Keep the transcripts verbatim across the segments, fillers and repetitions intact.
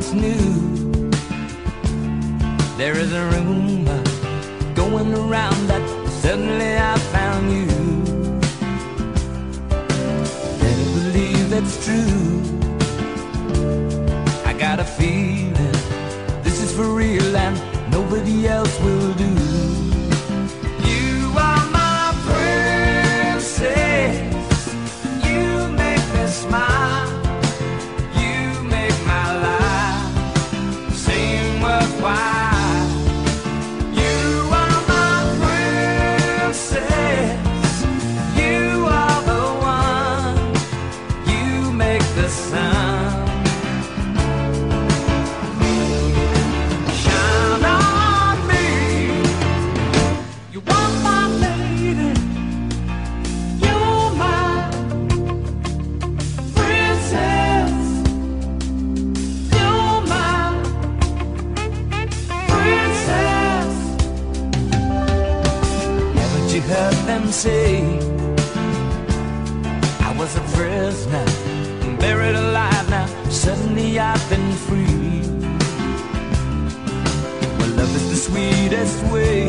once knew. There is a rumor going around that suddenly I found you. Better believe it's true. I got a feeling this is for real and nobody else will do. You are my princess. You make me smile. You make my life seem worthwhile. You are my princess. You are the one. You make the sun shine on me. You are my lady. You're my princess. You're my princess. Haven't you heard them say I was a prisoner, buried alive, now suddenly I've been free? Well, love is the sweetest way.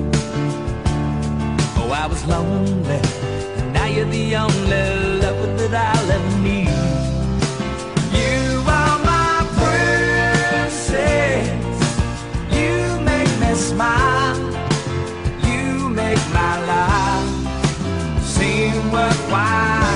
Oh, I was lonely, and now you're the only lover that I'll ever need. You are my princess. You make me smile. You make my life seem worthwhile.